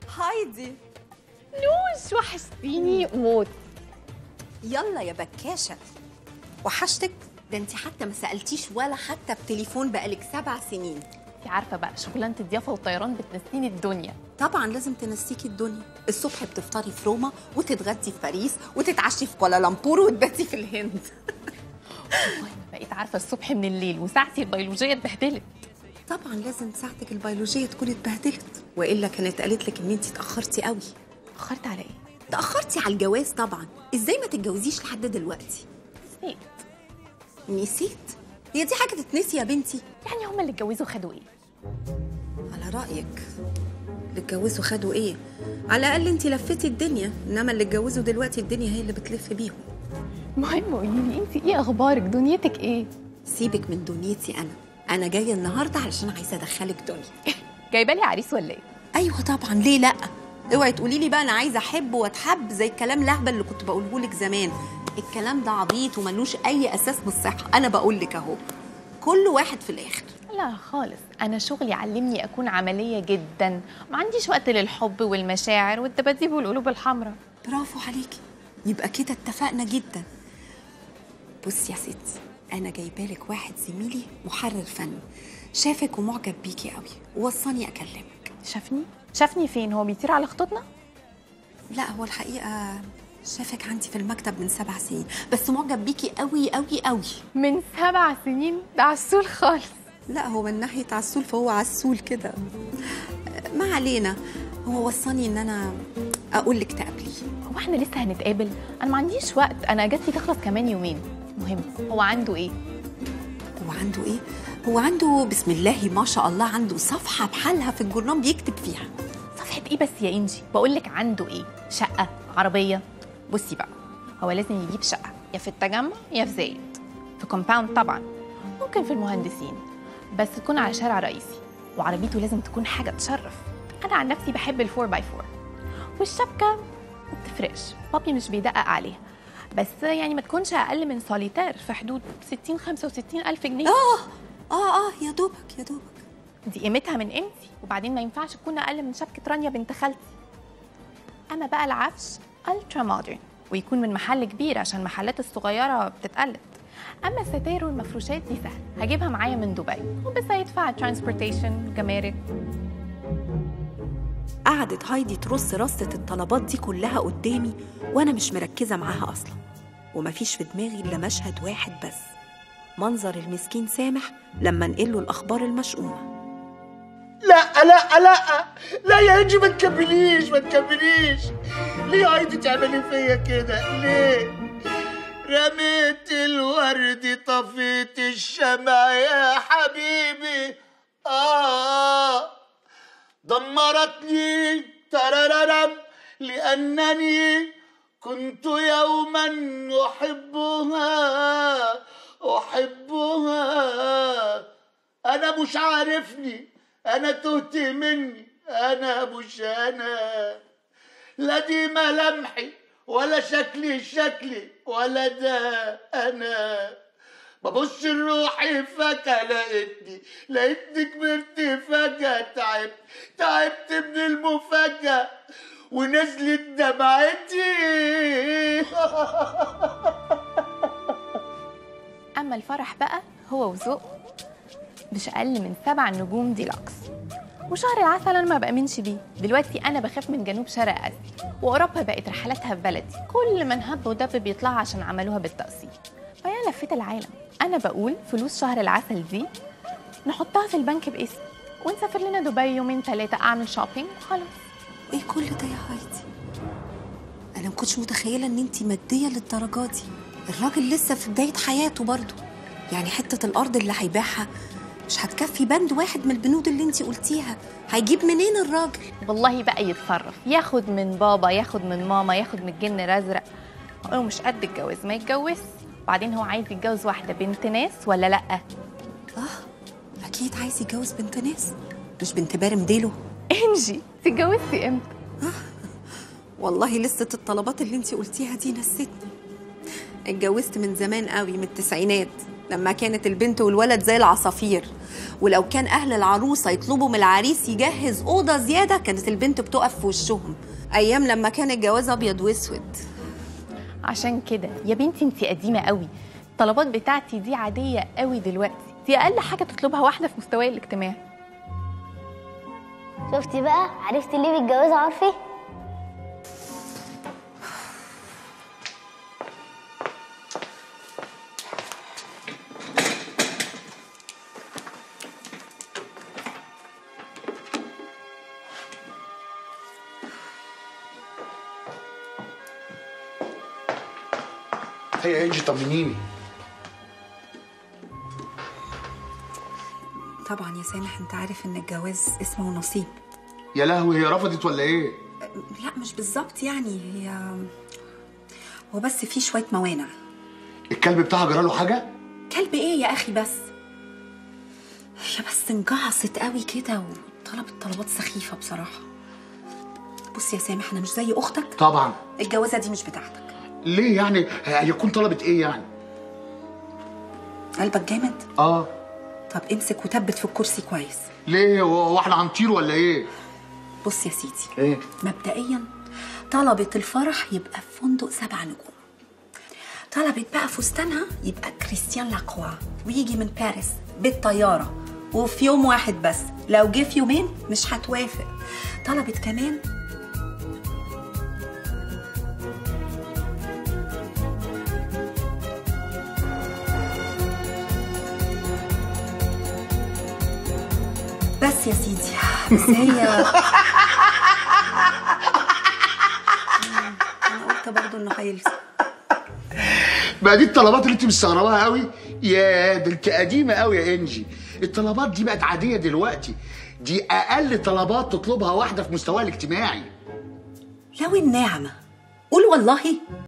هايدي. نوش وحشتيني موت. يلا يا بكاشة. وحشتك؟ ده انت حتى ما سألتيش ولا حتى بتليفون بقالك 7 سنين. انت عارفه بقى شغلانه الضيافه والطيران بتنسيني الدنيا. طبعا لازم تنسيكي الدنيا. الصبح بتفطري في روما وتتغدي في باريس وتتعشي في كوالالمبور وتباتي في الهند. والله ما بقيت عارفه الصبح من الليل وساعتي البيولوجيه اتبهدلت. طبعا لازم ساعتك البيولوجيه تكون اتبهدلت، والا كانت قالت لك ان انت اتاخرتي قوي. اتاخرت على ايه؟ تاخرتي على الجواز طبعا. ازاي ما تتجوزيش لحد دلوقتي؟ نسيت. نسيت؟ هي دي حاجه تتنسي يا بنتي؟ يعني هما اللي اتجوزوا خدوا ايه؟ على رايك اللي اتجوزوا خدوا ايه؟ على الاقل انت لفتي الدنيا، انما اللي اتجوزوا دلوقتي الدنيا هي اللي بتلف بيهم. المهم قولي لي انت ايه اخبارك؟ دنيتك ايه؟ سيبك من دنيتي. انا جايه النهارده علشان عايزه ادخلك دنيا. جايبه لي عريس ولا ايه؟ ايوه طبعا، ليه لا؟ اوعي تقولي لي بقى انا عايزه احب واتحب زي الكلام الاهبل اللي كنت بقوله لك زمان. الكلام ده عبيط وملوش اي اساس من الصحه. انا بقول لك اهو، كل واحد في الاخر. لا خالص، انا شغلي علمني اكون عمليه جدا، ما عنديش وقت للحب والمشاعر والدباديب والقلوب الحمراء. برافو عليكي، يبقى كده اتفقنا جدا. بصي يا ستي، انا جايبالك واحد زميلي محرر فني، شافك ومعجب بيكي قوي ووصاني اكلمك. شافني فين؟ هو بيطير على خطوطنا؟ لا، هو الحقيقه شافك عندي في المكتب من 7 سنين، بس معجب بيكي قوي قوي قوي. من 7 سنين؟ ده عسول خالص. لا، هو من ناحيه عسول فهو عسول كده. ما علينا، هو وصاني ان انا اقول لك تقابليه. هو احنا لسه هنتقابل؟ انا ما عنديش وقت، انا اجازتي تخلص كمان يومين. مهم، هو عنده ايه؟ هو عنده بسم الله ما شاء الله، عنده صفحه بحالها في الجورنال بيكتب فيها. صفحه ايه بس يا انجي؟ بقول لك عنده ايه؟ شقه؟ عربيه؟ بصي بقى، هو لازم يجيب شقه يا في التجمع يا في زايد، في كومباوند طبعا، ممكن في المهندسين، بس تكون على شارع رئيسي، وعربيته لازم تكون حاجه تشرف. انا عن نفسي بحب ال4 باي 4، والشبكه ما بتفرقش، بابي مش بيدقق عليها، بس يعني ما تكونش اقل من سوليتير في حدود 60-65 الف جنيه. يا دوبك يا دوبك. دي قيمتها من قيمتي، وبعدين ما ينفعش تكون اقل من شبكه رانيا بنت خالتي. اما بقى العفش الترا مودرن، ويكون من محل كبير عشان المحلات الصغيره بتتقلد. اما الستاير والمفروشات دي سهل، هجيبها معايا من دبي، وبس هيدفع ترانسبورتيشن جمارك. قعدت هايدي ترص رصة الطلبات دي كلها قدامي وانا مش مركزه معاها اصلا، ومفيش في دماغي الا مشهد واحد بس، منظر المسكين سامح لما نقله الاخبار المشؤومه. لا لا لا لا يا انجي، ما تكمليش ما تكمليش. ليه هايدي تعملي فيا كده؟ ليه؟ رميت الورد طفيت الشمع يا حبيبي. دمرتني ترررم لأنني كنت يوما أحبها. أنا مش عارفني، أنا تهت مني، أنا مش أنا. لا دي ملامحي ولا شكلي ولا ده أنا. ببص لروحي فجأة لقيتني كبرت فجأة، تعبت من المفاجأة ونزلت دمعتي. اما الفرح بقى هو وذوقه، مش اقل من 7 نجوم ديلوكس. وشهر العسل انا ما بامنش بيه، دلوقتي انا بخاف من جنوب شرق اسيا، واوروبا بقت رحلاتها في بلدي، كل من هب ودب بيطلع عشان عملوها بالتقسيط. فانا لفيت العالم. انا بقول فلوس شهر العسل دي نحطها في البنك باسمي، ونسافر لنا دبي 2-3 اعمل شوبينج وخلاص. ايه كل ده يا هايدي؟ انا ما كنتش متخيله ان انتي ماديه للدرجه دي. الراجل لسه في بدايه حياته برضه، يعني حته الارض اللي هيبيعها مش هتكفي بند واحد من البنود اللي انتي قلتيها. هيجيب منين الراجل؟ والله بقى يتصرف، ياخد من بابا، ياخد من ماما، ياخد من الجن الازرق. هو مش قد الجواز ما يتجوز. بعدين هو عايز يتجوز واحده بنت ناس ولا لا؟ اكيد عايز يتجوز بنت ناس، مش بنت بارم ديله. انجي تتجوزتي امتى؟ والله لسه الطلبات اللي انتي قلتيها دي نسيتني. اتجوزت من زمان قوي، من التسعينات، لما كانت البنت والولد زي العصافير، ولو كان أهل العروسة يطلبوا من العريس يجهز أوضة زيادة كانت البنت بتقف في وشهم. أيام لما كان الجواز أبيض وأسود. عشان كده يا بنتي انتي قديمه قوي. الطلبات بتاعتي دي عاديه قوي دلوقتي، دي اقل حاجه تطلبها واحده في مستواي الاجتماعي. شفتي بقى؟ عرفتي ليه بيتجوزوا عرفي؟ هي يا انجي طمنيني. طبعا يا سامح انت عارف ان الجواز اسمه نصيب. يا لهوي، هي رفضت ولا ايه؟ لا مش بالظبط يعني، هو بس في شويه موانع. الكلب بتاعها جراله حاجه؟ كلب ايه يا اخي بس؟ هي بس انجعصت قوي كده وطلبت طلبات سخيفه بصراحه. بص يا سامح انا مش زي اختك. طبعا. الجوازه دي مش بتاعتك. ليه يعني؟ هيكون طلبت ايه يعني؟ قلبك جامد؟ اه. طب امسك وثبت في الكرسي كويس. ليه؟ هو احنا هنطير ولا ايه؟ بص يا سيدي. ايه؟ مبدئيا طلبت الفرح يبقى في فندق 7 نجوم. طلبت بقى فستانها يبقى كريستيان لاكوا ويجي من باريس بالطياره وفي يوم واحد بس، لو جه في يومين مش هتوافق. طلبت كمان بس يا سيدي. بس هي انا قلت برضه انه هيلزم. بقى دي الطلبات اللي انت مستغرباها قوي؟ يا ده انت قديمه قوي يا انجي. الطلبات دي بقت عاديه دلوقتي، دي اقل طلبات تطلبها واحده في مستواها الاجتماعي. لو النعمه قول والله.